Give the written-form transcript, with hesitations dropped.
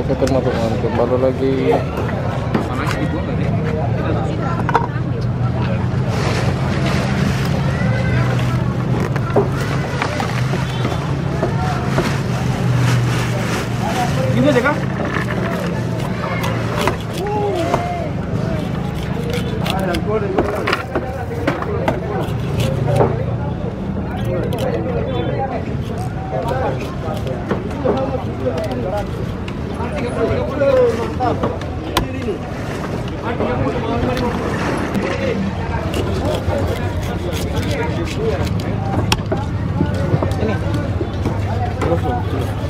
kita masuk baru lagi. Sananya dibuang nggak sih? Gini aja kak? Ini. Terus.